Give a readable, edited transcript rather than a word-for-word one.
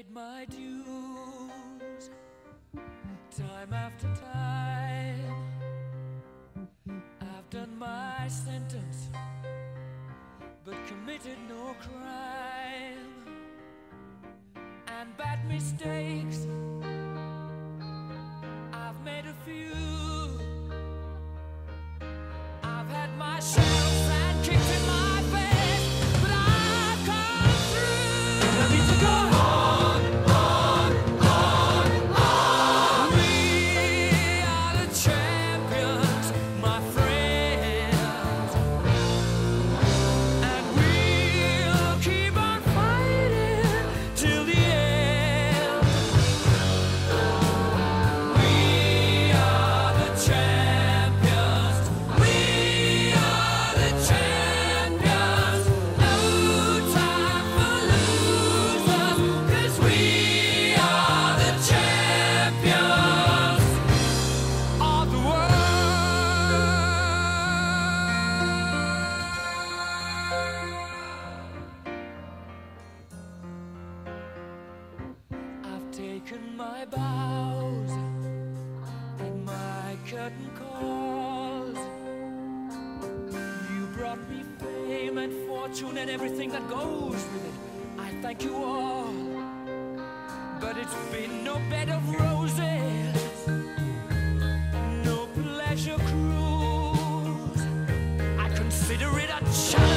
paid my dues time after time. I've done my sentence, but committed no crime. And bad mistakes, I've made a few. I've had my shells and kicks in my face, but I've come through. I need to go on, on, on, on. We are the champions, my friends, and we'll keep on fighting till the end. We are the champions. We are the champions. No time for losers, 'cause we are the champions of the world. I've taken my bows and my curtain calls. You brought me fame and fortune and everything that goes with it. I thank you all, but it's been no bed of roses, no pleasure cruise. I consider it a challenge.